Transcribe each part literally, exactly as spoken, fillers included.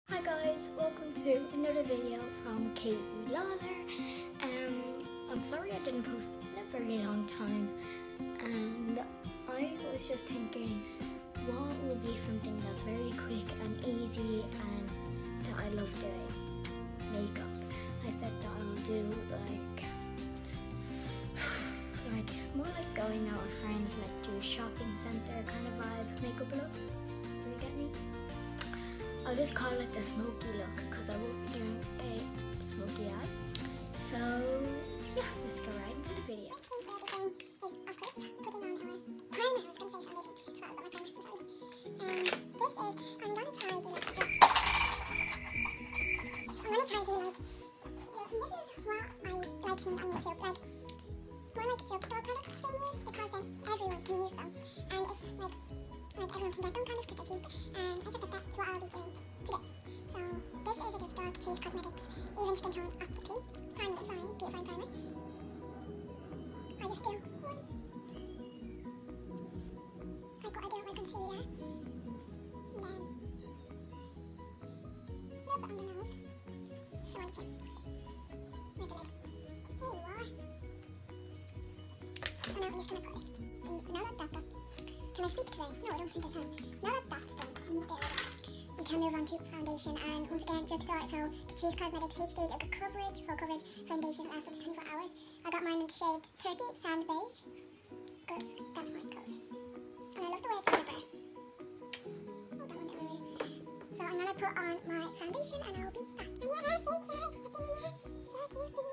Hi guys, welcome to another video from Katie Lawler. Um, I'm sorry I didn't post in a very long time, and I was just thinking what would be something that's very quick and easy and that I love doing. Makeup. I said that I'll do like like more like going out with friends, like do a shopping centre kind of vibe makeup look. Do you get me? I'll just call it the smoky look because I won't be doing a smoky eye. So yeah, let's go right into the video. Drugstore products being used because then everyone can use them, and it's like like everyone can get them kind of because they're cheap, and I thought that that's what I'll be doing today. So this is a drugstore Catrice Cosmetics Even Skin Tone Optically Primer Define Beautifying Primer. I just do one, like what I do with my concealer, and then a little bit on the nose, so on the chin. Where's the lid? Here you are. So now I'm just going to put it. And now that that's done, can I speak today? No, I don't think I can. Now that that's done, there we go. We can move on to foundation, and once again, drugstore, so Catrice Cosmetics H D Yoga Coverage, Full Coverage Foundation lasts up to twenty-four hours. I got mine in the shade Turkey Sand Beige, because that's my colour. And I love the way it's rubber. Oh, that one didn't really. So I'm going to put on my foundation, and I'll be back. And your hair's big, your hair's big, sure to be,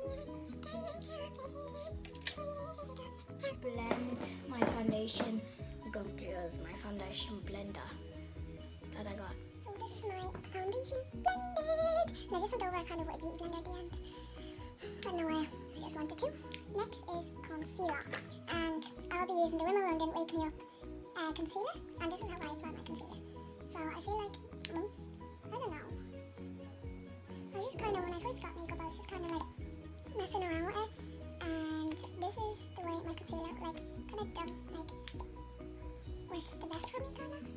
Blend my foundation. I'm going to use my foundation blender that I got. So this is my foundation blended. Now this will over kind of with a beauty blender at the end. I don't know why, I just wanted to. Next is concealer, and I'll be using the Rimmel London Wake Me Up uh, concealer, and this is how I apply my concealer. So I feel like, mm, I don't know. I just kind of, when I first got makeup, I was just kind of like messing around with it. And this is the way my concealer, like, kind of done, like, works the best for me, kind of.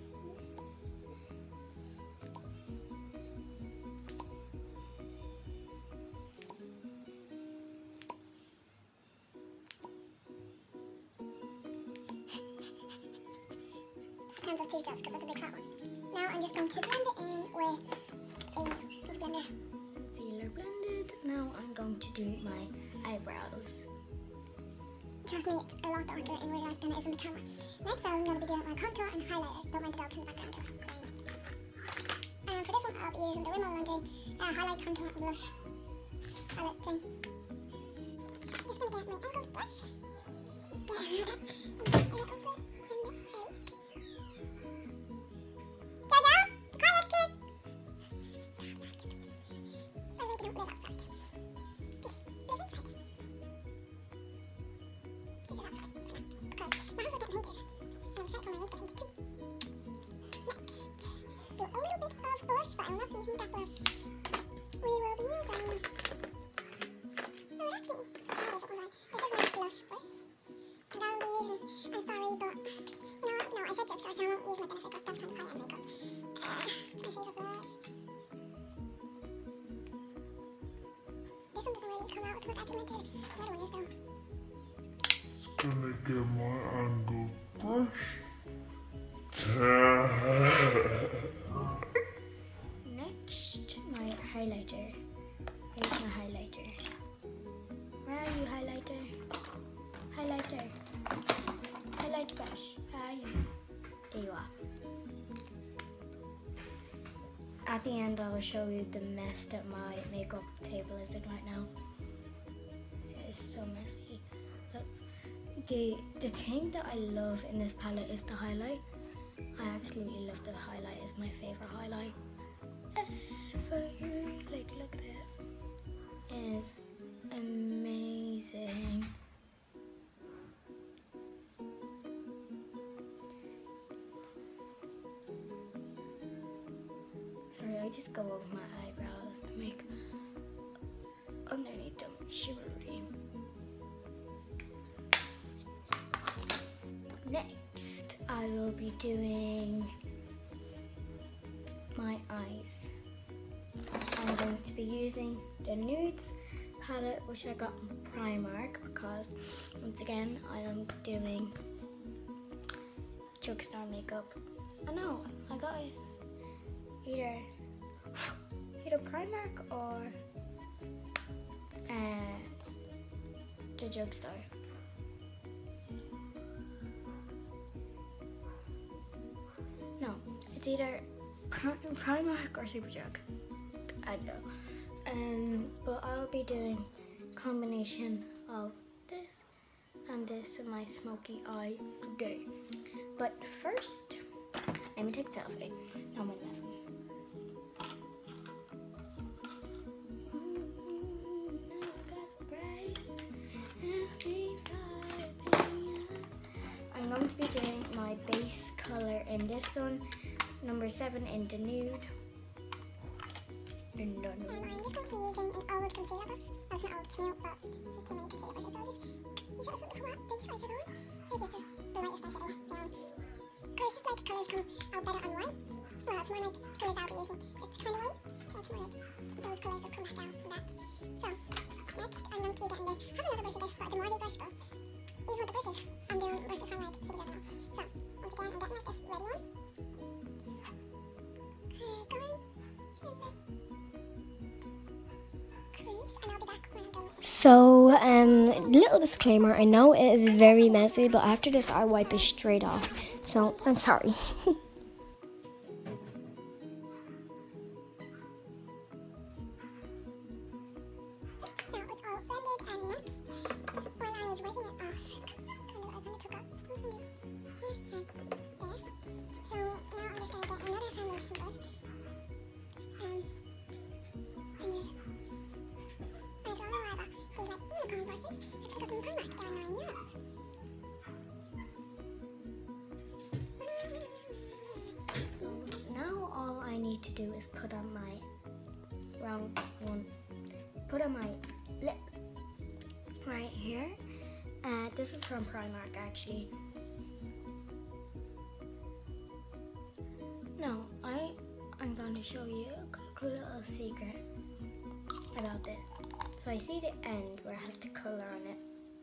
Counts as two steps because that's a big fat one. Now I'm just going to blend it in with a beauty blender. Concealer blended. Now I'm going to do my eyebrows. Trust me, it's a lot darker in real life than it is in the camera. Next I'm going to be doing my contour and highlighter. Don't mind the dogs in the background. And for this one I'll be using the Rimmel London uh, highlight, contour and blush palette thing. I'm just going to get my angles brush. Get a little bit in the out. Jojo! Quiet, please! By the way, don't live outside. Just live inside. This is outside, because my house will get painted, and the side corner will get painted too. Next, do a little bit of blush, but I'm not using that blush. We will be using, oh actually, that is, hold on, this is my blush brush, and I'll be using, I'm sorry, but, you know what, no, I said drugstore, so I won't use my Benefit, because that's kind of high-end makeup. Uh, my favourite blush. This one doesn't really come out, it's not that pigmented, the other one is though. Gonna get my angle brush. Next, my highlighter. Here's my highlighter. Where are you, highlighter? Highlighter. Highlight brush. Where are you? There you are. At the end, I will show you the mess that my makeup table is in right now. It is so messy. Look. The, the thing that I love in this palette is the highlight. I absolutely love the highlight. It's my favorite highlight ever. Like, look at it. It is amazing. Sorry, I just go over my eyebrows to make underneath them shimmery. Next, I will be doing my eyes. I'm going to be using the Nudes palette, which I got from Primark, because once again I am doing drugstore makeup. I know I got it either either Primark or uh, the drugstore. No, it's either Primark or Superdrug. I don't know. Um, but I'll be doing a combination of this and this in my smoky eye today. But first, let me take a selfie. No one messing. I'm going to be doing my base color in this one, number seven in the nude. In the nude. Um, I'm just going to be using an old concealer brush. Well, it's not old, it's new, but too many concealer brushes, so I'll just use a little matte base eyeshadow on. Here's just the lightest eyeshadow. Um, Cause it's just like colours come out better on white. Well, it's more like colours I'll be using. It's kind of white, so it's more like those colours will come back out from that. So, next I'm going to be getting this. I have another brush of this, but it's a Morphe brush, but even with the brushes, I'm doing brushes from like Superdrug now. So, once again, I'm getting like this ready one. Uh, going in the crease, and I'll be back when I'm done. So, um, little disclaimer, I know it is very messy, but after this I wipe it straight off, so I'm sorry. Now it's all blended, and next, when I was wiping it off, kind of, I kind of took off some from this here and there. So now I'm just going to get another foundation brush. Um, and use, I'd rather rather these like unicorn brushes. I actually got them from Primark, they're nine euros. Now all I need to do is put on my round one, put on my lip right here. Uh, this is from Primark actually. No, I, I'm going to show you a little secret about this. So I see the end where it has the colour on it.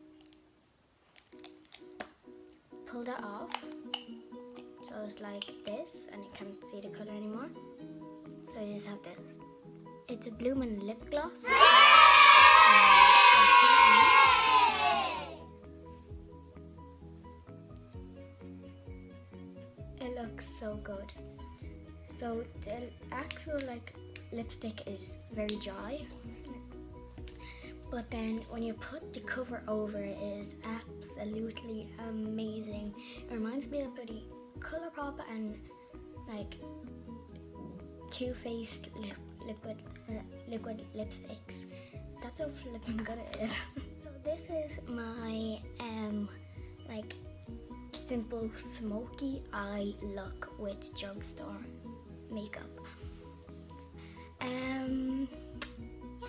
Pull that off. So it's like this, and you can't see the colour anymore. So you just have this. It's a Bloomin' lip gloss. It looks so good. So the actual like lipstick is very dry, but then when you put the cover over it, it is absolutely amazing. It reminds me of bloody Colourpop and like Too Faced lip, liquid uh, liquid lipsticks. That's how flipping good it is. So this is my um like simple smoky eye look with drugstore makeup. Um yeah.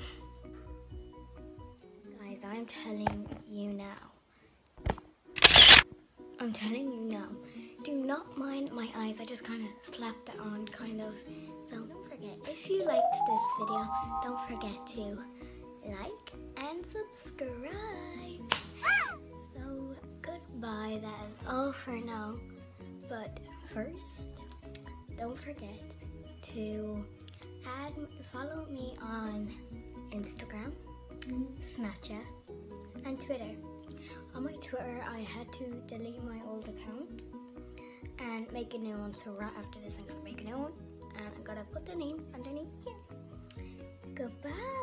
Guys, I'm telling you now. I'm telling you now. Do not mind my eyes, I just kind of slapped it on, kind of. So don't forget, if you liked this video, don't forget to like and subscribe. So goodbye, that is all for now. But first, don't forget to add, follow me on Instagram, Snapchat, and Twitter. On my Twitter, I had to delete my old account and make a new one, so right after this I'm gonna make a new one and I'm gonna put the name underneath here. Goodbye.